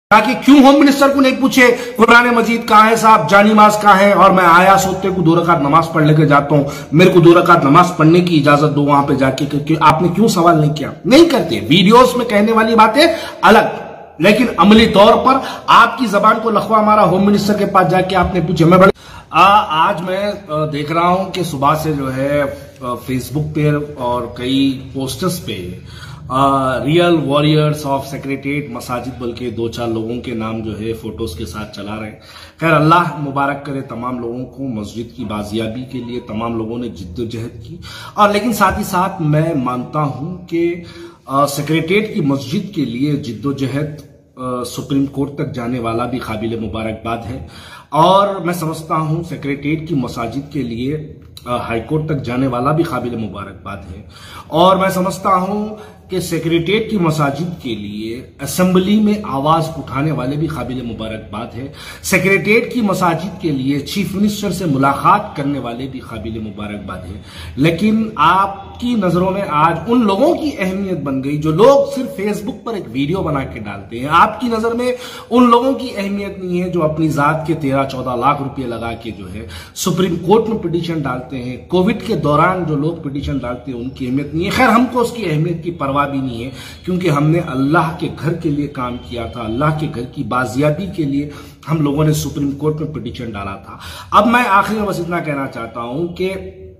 ताकि क्यों home minister को नहीं पूछे कुरान मजीद कहां है साहब, जानी माज कहां है, और मैं आया सोते को 2 रकात नमाज पढ़ लेकर जाता हूं, मेरे को 2 रकात नमाज पढ़ने की इजाजत दो वहां पे जाके, क्योंकि आपने क्यों सवाल नहीं किया? नहीं करते। वीडियोस में कहने वाली बातें अलग, लेकिन अमली तौर पर आपकी जबान को लखवा मारा होम मिनिस्टर के पास जाके आपने पूछे। मैं बड़े आज मैं देख रहा हूं कि सुबह से जो है फेसबुक पे और कई पोस्टर्स पे रियल वॉरियर्स ऑफ सेक्रेटेरिएट मसाजिद बोल के 2-4 लोगों के नाम जो है फोटोज के साथ चला रहे हैं। खैर अल्लाह मुबारक करे तमाम लोगों को मस्जिद की बाजियाबी के लिए, तमाम लोगों ने जिद्दोजहद की। और लेकिन साथ ही साथ मैं मानता हूं कि सेक्रेटेरिएट की मस्जिद के लिए जिद्दोजहद सुप्रीम कोर्ट तक जाने वाला भी काबिल मुबारकबाद है, और मैं समझता हूं सेक्रेटेरिएट की मसाजिद के लिए हाईकोर्ट तक जाने वाला भी काबिल मुबारकबाद है। और मैं समझता हूं कि सेक्रेटेरिएट की मसाजिद के लिए असेंबली में आवाज उठाने वाले भी काबिल मुबारकबाद है। सेक्रेटेरिएट की मसाजिद के लिए चीफ मिनिस्टर से मुलाकात करने वाले भी काबिल मुबारकबाद है। लेकिन आपकी नजरों में आज उन लोगों की अहमियत बन गई जो लोग सिर्फ फेसबुक पर एक वीडियो बना के डालते हैं। आपकी नजर में उन लोगों की अहमियत नहीं है जो अपनी जात के 13-14 लाख रुपए लगा के जो है सुप्रीम कोर्ट में पिटीशन डालते हैं। कोविड के दौरान जो लोग पिटीशन डालते हैं उनकी अहमियत नहीं है। खैर हमको उसकी अहमियत की परवाह भी नहीं है, क्योंकि हमने अल्लाह के घर के लिए काम किया था, अल्लाह के घर की बाजियाबी के लिए हम लोगों ने सुप्रीम कोर्ट में पिटीशन डाला था। अब मैं आखिर में बस इतना कहना चाहता हूं कि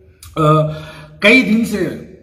कई दिन से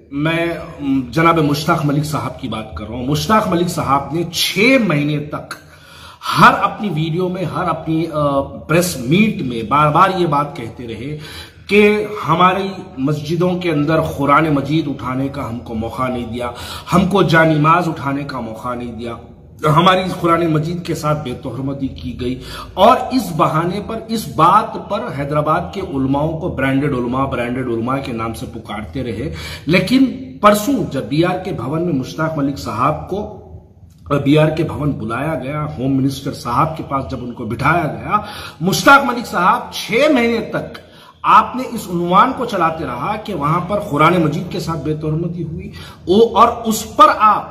मैं जनाब मुश्ताक मलिक साहब की बात कर रहा हूं। मुश्ताक मलिक साहब ने 6 महीने तक हर अपनी वीडियो में, हर अपनी प्रेस मीट में बार बार ये बात कहते रहे कि हमारी मस्जिदों के अंदर कुरान मजीद उठाने का हमको मौका नहीं दिया, हमको जानिमाज उठाने का मौका नहीं दिया, हमारी कुरान मजीद के साथ बेतोहमती की गई। और इस बहाने पर, इस बात पर हैदराबाद के उलमाओं को ब्रांडेड उलमा के नाम से पुकारते रहे। लेकिन परसों जब बीआर के भवन में मुश्ताक मलिक साहब को बीआर के भवन बुलाया गया, होम मिनिस्टर साहब के पास जब उनको बिठाया गया, मुश्ताक मलिक साहब 6 महीने तक आपने इस उन्वान को चलाते रहा कि वहां पर कुरान मजीद के साथ बेतोहमती हुई। और उस पर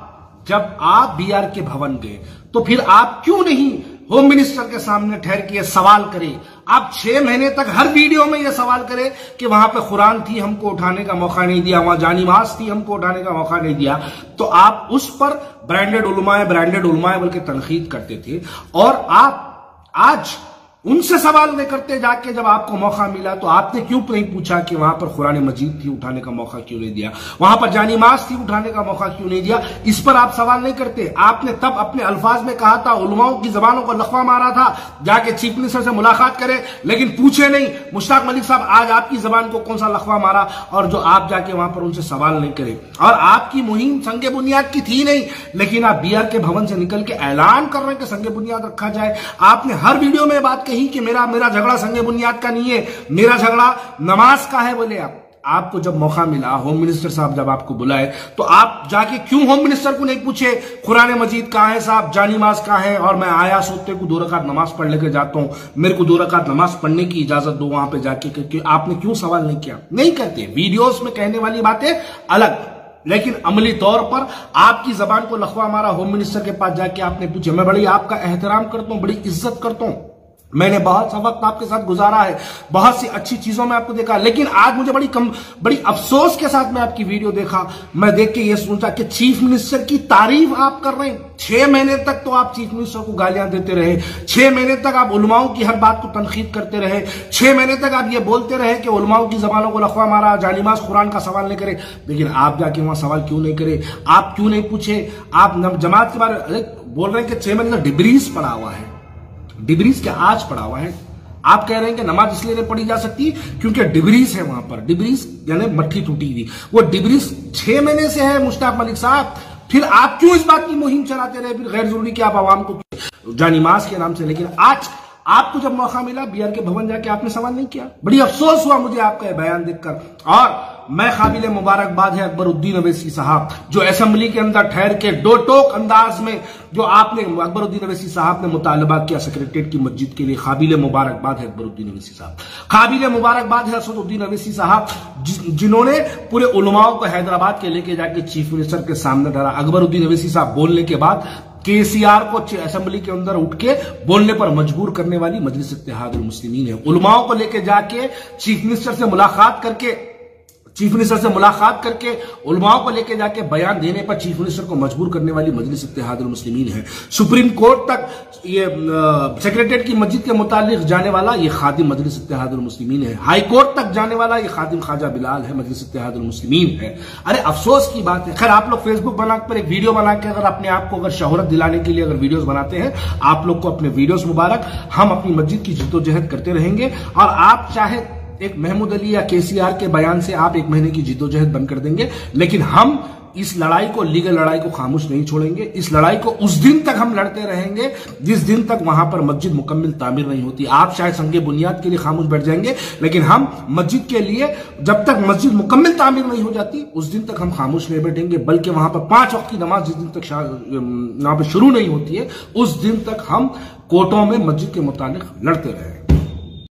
जब आप बीआर के भवन गए तो फिर आप क्यों नहीं होम मिनिस्टर के सामने ठहर के सवाल करें? आप 6 महीने तक हर वीडियो में यह सवाल करें कि वहां पे कुरान थी, हमको उठाने का मौका नहीं दिया, वहां जानिमाज थी, हमको उठाने का मौका नहीं दिया। तो आप उस पर ब्रांडेड उलमाए बोल के तनकीद करते थे, और आप आज उनसे सवाल नहीं करते जाके जब आपको मौका मिला। तो आपने क्यों नहीं पूछा कि वहां पर कुरान मजीद थी, उठाने का मौका क्यों नहीं दिया, वहां पर जानिमाज थी, उठाने का मौका क्यों नहीं दिया? इस पर आप सवाल नहीं करते। आपने तब अपने अल्फाज में कहा था, उलमाओं की जबानों को लखवा मारा था जाके चीफ मिनिस्टर से मुलाकात करें, लेकिन पूछे नहीं। मुश्ताक मलिक साहब आज आपकी जबान को कौन सा लखवा मारा और जो आप जाके वहां पर उनसे सवाल नहीं करे? और आपकी मुहिम संगे बुनियाद की थी नहीं, लेकिन आप बीआर के भवन से निकल के ऐलान कर रहे हैं कि संगे बुनियाद रखा जाए। आपने हर वीडियो में बात कही कि मेरा झगड़ा संगे बुनियाद का नहीं है, मेरा झगड़ा नमाज का है। बोले आपको जब मौका मिला, होम मिनिस्टर साहब जब आपको बुलाए, तो आप जाके क्यों होम मिनिस्टर को नहीं पूछे कुरान मजीद कहां है साहब, जानिमाज कहां है, और मैं आया सोते को 2 रकात नमाज पढ़ लेकर जाता हूं, मेरे को 2 रकात नमाज पढ़ने की इजाजत दो वहां पे जाके, क्योंकि आपने क्यों सवाल नहीं किया? नहीं करते। वीडियोस में कहने वाली बातें अलग, लेकिन अमली तौर पर आपकी जबान को लखवा मारा होम मिनिस्टर के पास जाके आपने पूछे। मैं बड़ी आपका एहतराम करता हूं, बड़ी इज्जत करता हूं, मैंने बहुत सा वक्त आपके साथ गुजारा है, बहुत सी अच्छी चीजों में आपको देखा, लेकिन आज मुझे बड़ी अफसोस के साथ मैं आपकी वीडियो देखा। मैं देख के ये सोचा कि चीफ मिनिस्टर की तारीफ आप कर रहे हैं। 6 महीने तक तो आप चीफ मिनिस्टर को गालियां देते रहे, 6 महीने तक आप उलमाओं की हर बात को तनकीद करते रहे, 6 महीने तक आप ये बोलते रहे कि उलमाओं की जबानों को लखवा मारा, जानिमाज कुरान का सवाल नहीं करे। लेकिन आप जाके वहां सवाल क्यों नहीं करे? आप क्यों नहीं पूछे? आप जमात के बारे में बोल रहे हैं कि 6 महीने तक डिब्रीज पड़ा हुआ है। डिब्रीज क्या आज पड़ा हुआ है? आप कह रहे हैं कि नमाज इसलिए नहीं पढ़ी जा सकती क्योंकि डिब्रीज है वहां पर। डिब्रीज यानी मट्ठी टूटी हुई, वो डिब्रीज 6 महीने से है मुश्ताक मलिक साहब। फिर आप क्यों इस बात की मुहिम चलाते रहे? फिर गैर जरूरी कि आप आवाम को जानिमाज के नाम से। लेकिन आज आपको जब मौका मिला बीआर के भवन जाके आपने सवाल नहीं किया। बड़ी अफसोस हुआ मुझे आपका बयान देखकर। और मैं काबिल मुबारकबाद है अकबरुद्दीन अवैसी साहब, जो असेंबली के अंदर ठहर के दो टोक अंदाज में जो आपने अकबरुद्दीन अवैसी साहब ने मुतालबा किया सेक्रेटेरिएट की मस्जिद के लिए। काबिल मुबारकबाद है अकबरुद्दीन अवैसी साहब, काबिल मुबारकबाद है असदुद्दीन अवैसी साहब, जिन्होंने पूरे उलमाओं को हैदराबाद के लेके जाके चीफ मिनिस्टर के सामने धरा। अकबरुद्दीन अवैसी साहब बोलने के बाद केसीआर को असेंबली के अंदर उठ के बोलने पर मजबूर करने वाली मजलिस इत्तेहादुल मुस्लिमीन है। उलमाओं को लेके जाके चीफ मिनिस्टर से मुलाकात करके उलमाओं को लेके जाके बयान देने पर चीफ मिनिस्टर को मजबूर करने वाली मजलिस इत्तेहादुल मुस्लिमीन है। सुप्रीम कोर्ट तक ये सेक्रेटरीट की मस्जिद के मुतालिक जाने वाला ये खादिम मजलिस इत्तेहादुल मुस्लिमीन है। हाई कोर्ट तक जाने वाला ये खादिम ख्वाजा बिलाल है, मजलिस इत्तेहादुल मुस्लिमीन है। अरे अफसोस की बात है। खैर, आप लोग फेसबुक बना पर एक वीडियो बना के अगर अपने आप को अगर शोहरत दिलाने के लिए अगर वीडियोस बनाते हैं, आप लोग को अपने वीडियोस मुबारक। हम अपनी मस्जिद की जिद्दोजहद करते रहेंगे और आप चाहे एक महमूद अली या केसीआर के बयान से आप एक महीने की जिद्दोजहद बंद कर देंगे, लेकिन हम इस लड़ाई को, लीगल लड़ाई को खामोश नहीं छोड़ेंगे। इस लड़ाई को उस दिन तक हम लड़ते रहेंगे जिस दिन तक वहां पर मस्जिद मुकम्मल तामीर नहीं होती। आप शायद संगे बुनियाद के लिए खामोश बैठ जाएंगे, लेकिन हम मस्जिद के लिए जब तक मस्जिद मुकम्मल तामीर नहीं हो जाती उस दिन तक हम खामोश नहीं बैठेंगे, बल्कि वहां पर 5 वक्त की नमाज जिस दिन तक वहां पर शुरू नहीं होती है उस दिन तक हम कोर्टों में मस्जिद के मुतालिक लड़ते रहेंगे।